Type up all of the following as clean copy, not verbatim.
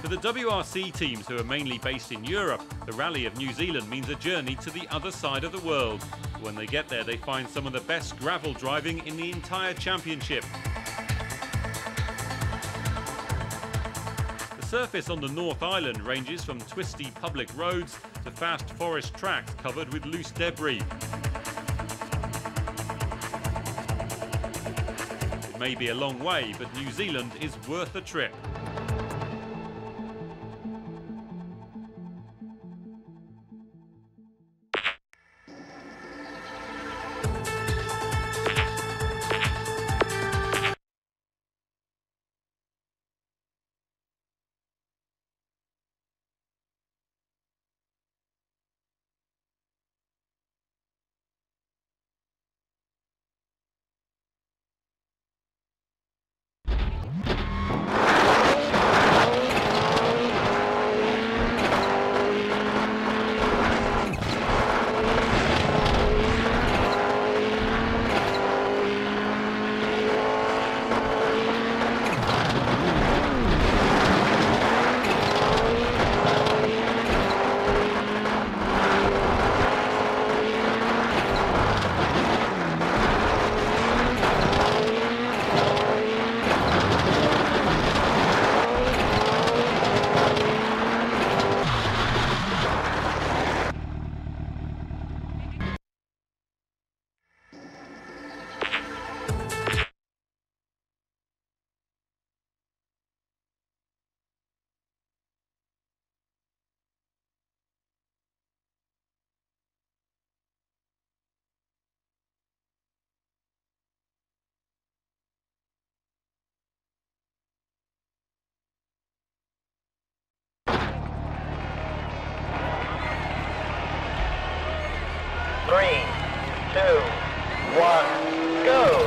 For the WRC teams, who are mainly based in Europe, the Rally of New Zealand means a journey to the other side of the world. When they get there, they find some of the best gravel driving in the entire championship. The surface on the North Island ranges from twisty public roads to fast forest tracks covered with loose debris. It may be a long way, but New Zealand is worth a trip. Three, two, one, go!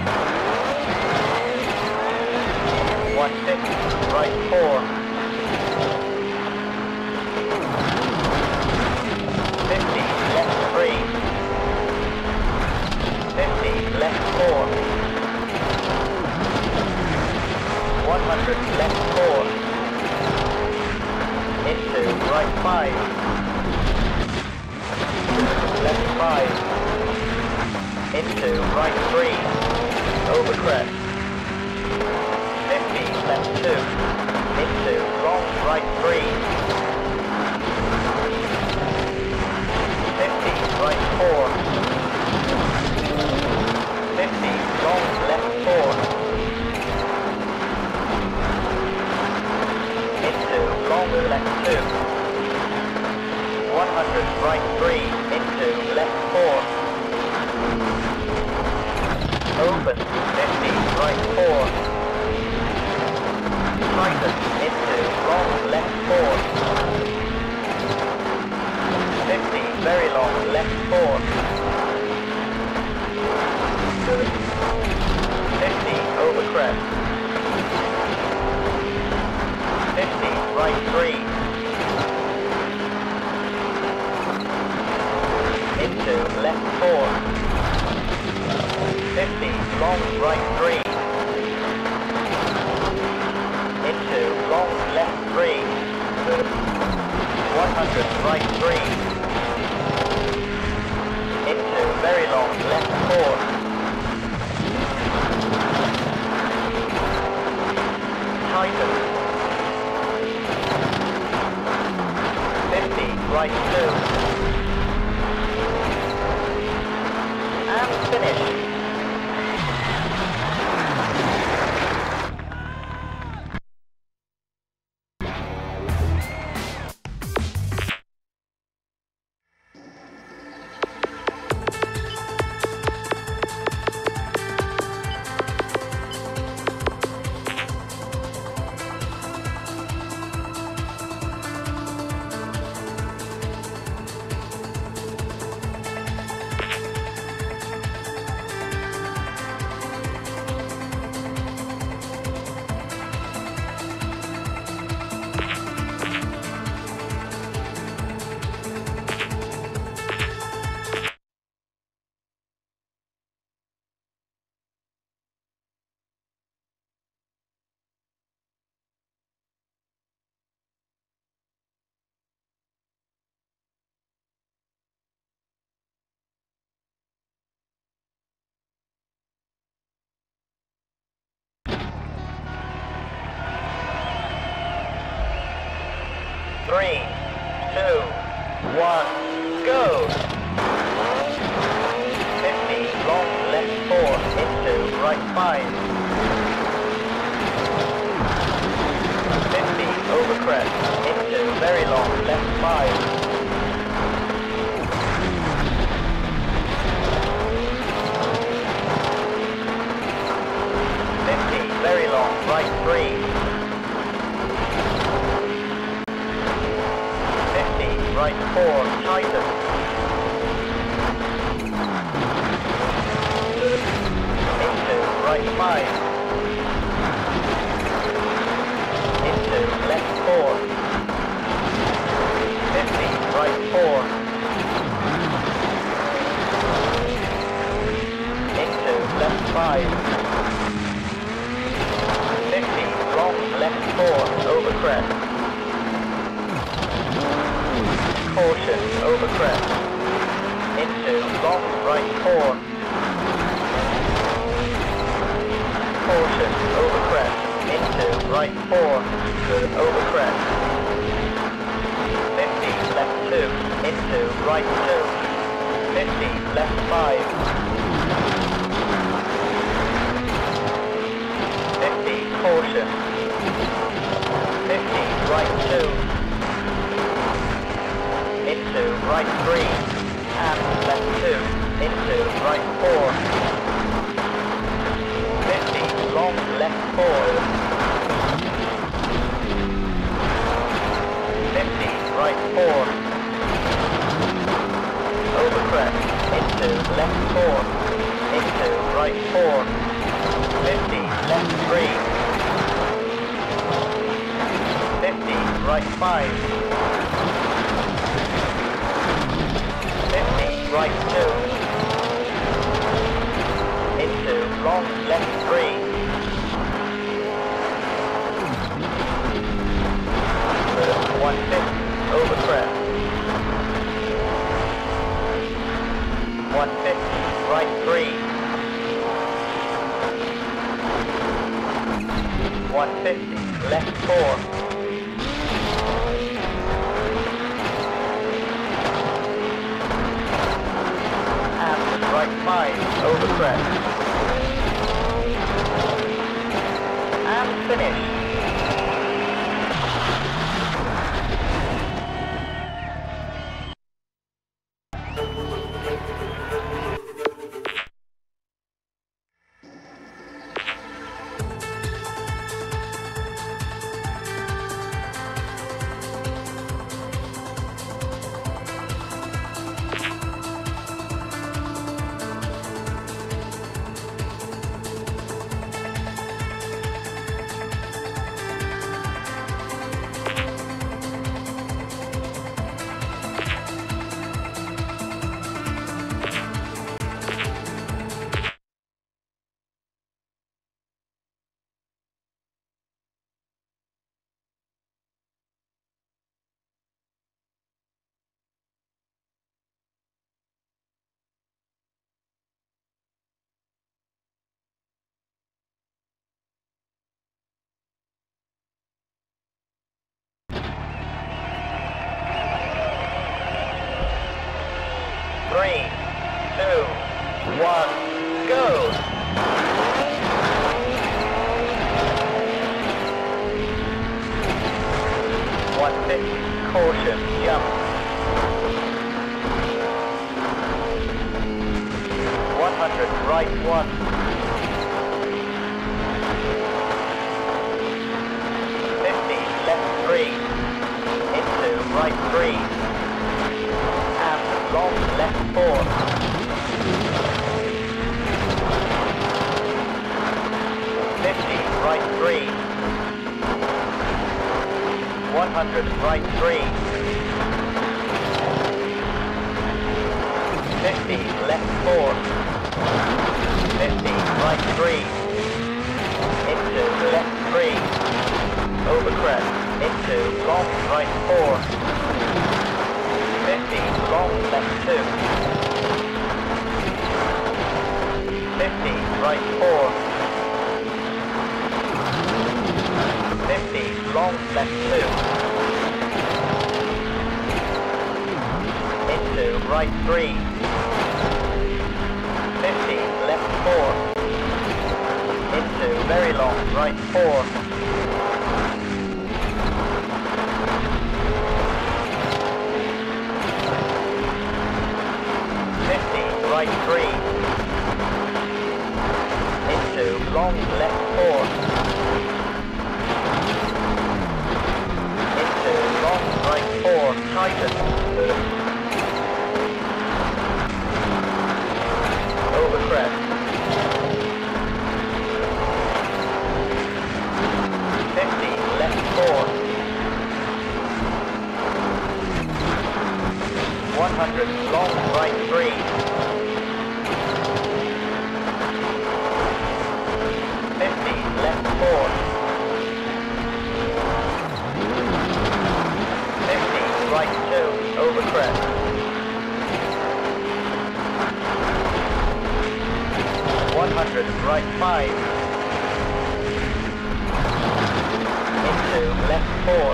160, right 4. 50, left 3. 50, left 4. 100, left 4. Into right 5. Left 5, into right 3, over crest, 50, left 2, into long right 3, 50, right 4, 50, long left 4, into long left 2, 100, right 3, into left 4. Open, 50, right 4. Tighten, into long left 4. 50, very long left 4. 50, over crest. 50, right 3. Into left 4. 50, long right 3. Into long left 3. 100, right 3. Into very long left 4. Tighten. 50, right 2. 3, 2, 1, go! 50, long left 4, into right 5. 50, over crest, into very long left 5. 50, very long right 3. 50, right 4, tighten. Into right 5. Into left 4. 50, right 4. Into left 5. 50, long left 4, over crest. Caution, over crest. Into long right 4. Caution, over crest. Into right 4. Over crest. 50, left 2. Into right 2. 50, left 5. 50, caution. 50, right 2. Into right 3, and left 2, into right 4. 50, long left 4. 50, right 4. Over crest, into left 4, into right 4. 50, left 3. 50, right 5. 50, right 2. Into long left 3. 150, over crest. 150, right 3. 150, left 4. Right 5, over crest. And finish. Three, 2, 1, go! 150, caution, jump. 100, right 1. 50, left 3. Into right 3. And long left 4. 50, right 3. 100, right 3. 50, left 4. 50, right 3. Into left 3. Over crest. Into long right 4. 50, long left 2. 50, right 4. 50, long left 2. right 3. 50, left 4. Into very long, right 4. 50, right 3. Into long, left 4. Into long, right 4, tighten. Over crest. 50, left 4. 100, long, right 3. 50, left 4. 50, right 2, over crest. 100, right 5. Into left 4.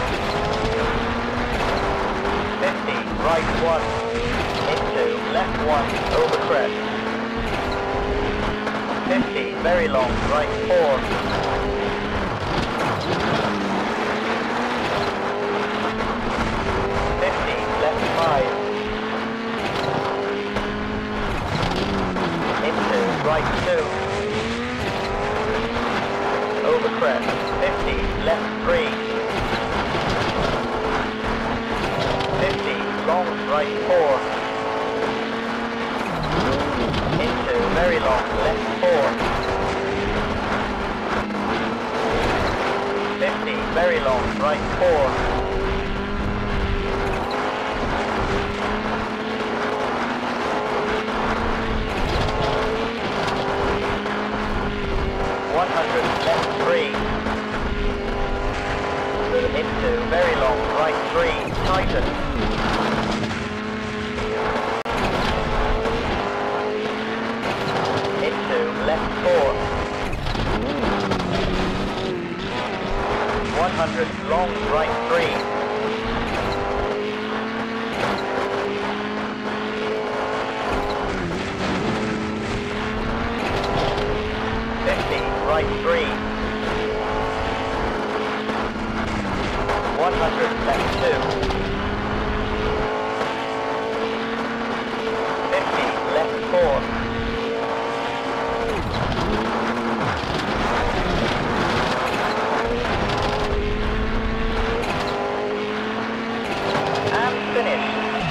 50, right 1. Into left 1, over crest. 50, very long, right 4. 50, left 5. Into right 2. Over crest. 50, left 3. 50, long, right 4. Into very long, left 4. 50, very long, right 4. 100, left 3. Into very long, right 3, tighten. Into left 4. 100, long, right 3. 50, right 3. 100, left 2. 50, left 4. And finish.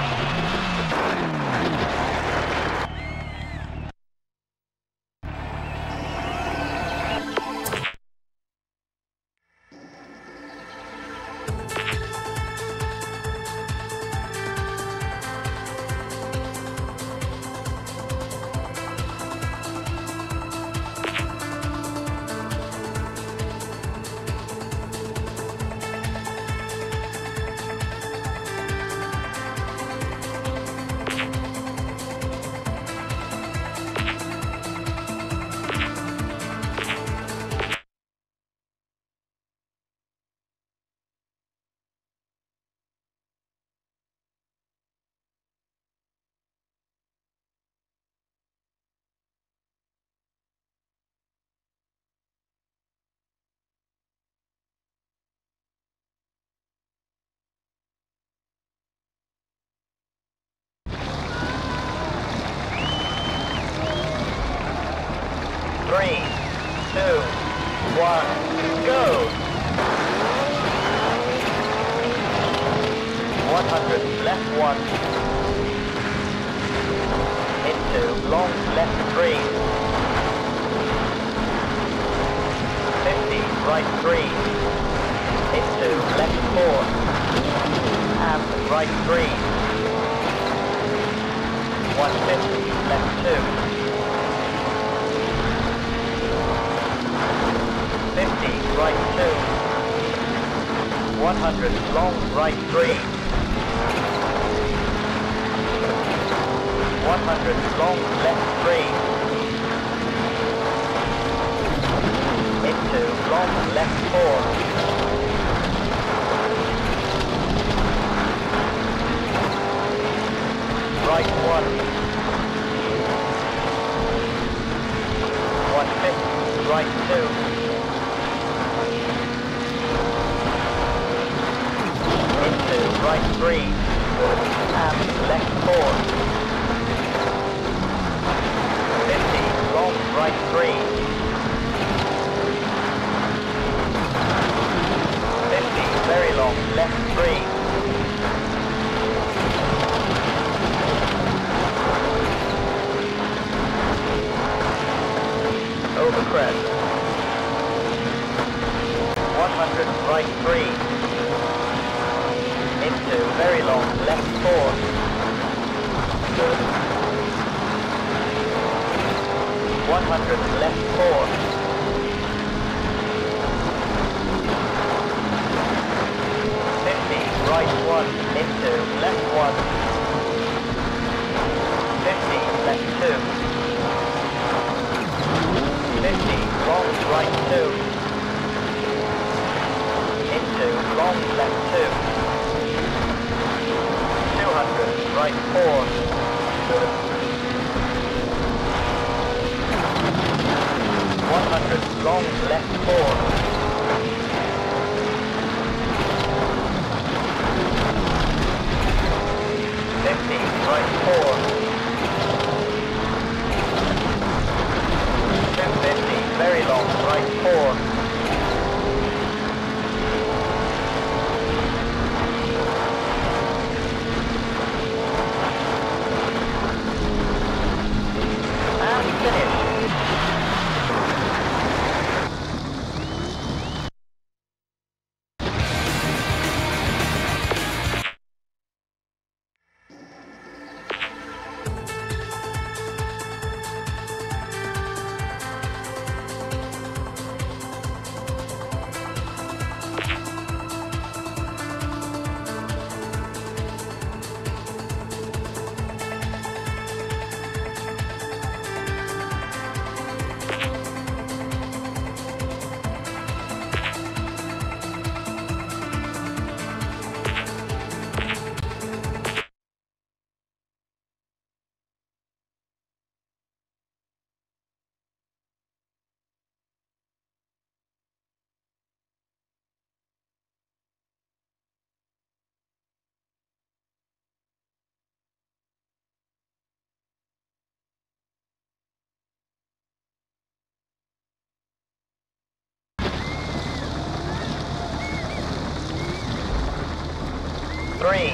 Three, 2, 1, go! 100, left 1. Into long, left 3. 50, right 3. Into left 4. And right 3. 150, left 2. 50, right 2. 100, long, right 3. 100, long, left 3. Into long, left 4. 1. 150, right 2. Into right 3. And left 4. 50, long right 3. 50, very long, left 3. Over crest. 100, right 3. Into very long, left 4. 100, left 4. 50, right 1, into left 1. 50, left 2. 50, long right 2. Into long left 2. 200, right 4. 100, long left 4. 50, right 4. 250, very long, right 4. 3, 2, 1,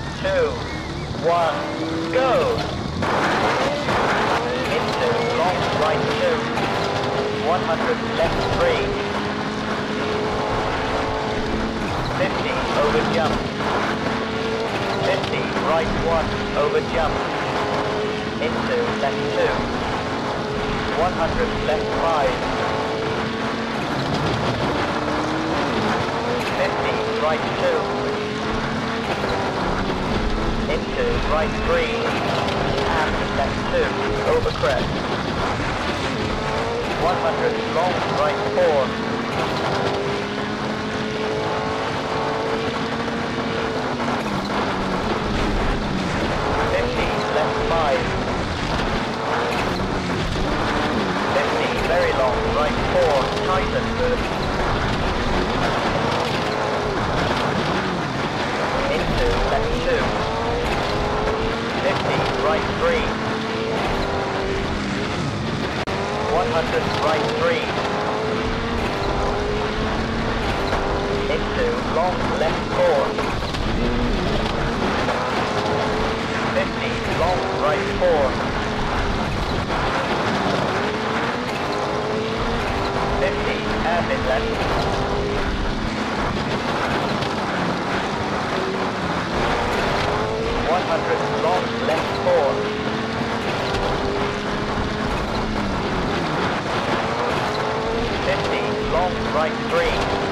go! Into long right 2. 100, left 3. 50, over jump. 50, right 1, over jump. Into left 2. 100, left 5. 50, right 2. Into right 3, and left 2, over crest. 100, long right 4. 50, left 5. 50, very long right 4, tighten. 50, right 3. 100, right 3. Into long left 4. 50, long right 4. 50, hairpin left. 100, long left 4. 50, long right 3.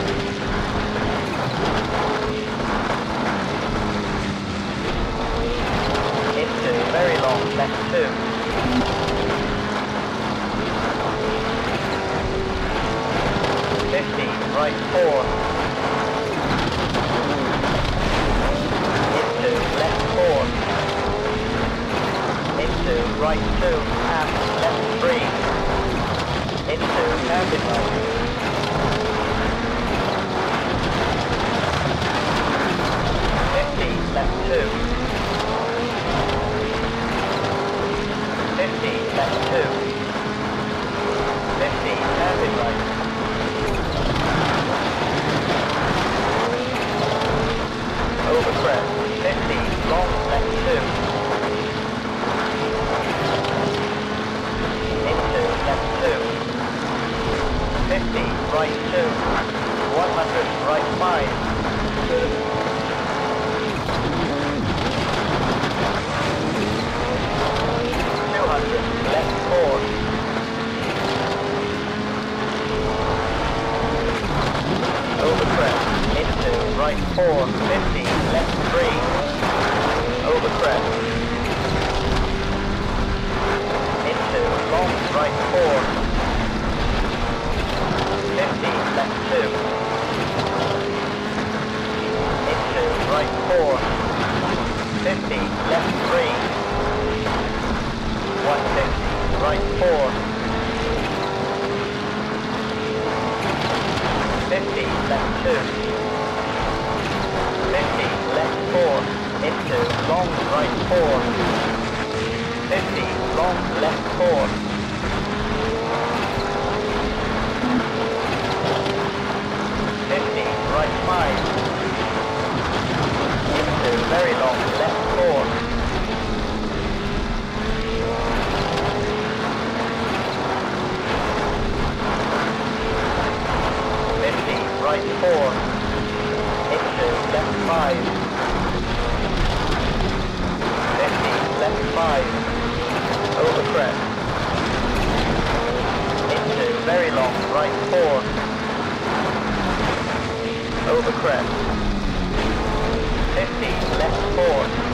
2. 50, right 4. Into left 4. right 2 and left 3. Into hairpin right. 50 left 2. 50 left 2. 50 hairpin right. Over crest. 50 long left 2. Into left 2. 50 right 2. 100 right 5. 200 left 4. Over crest. Into right 4. 50 left 3. Over crest. Into long right 4. 50 left 2. Into right 4. 50 left 3. 150 right 4. 50 left 2. 50 left 4. Into long right 4. 50 long left 4. 50 right 5. Into very long left 4. 50 right 4. Into left 5. 50 left 5. Over crest. Into very long right 4. Over crest. 50 left 4.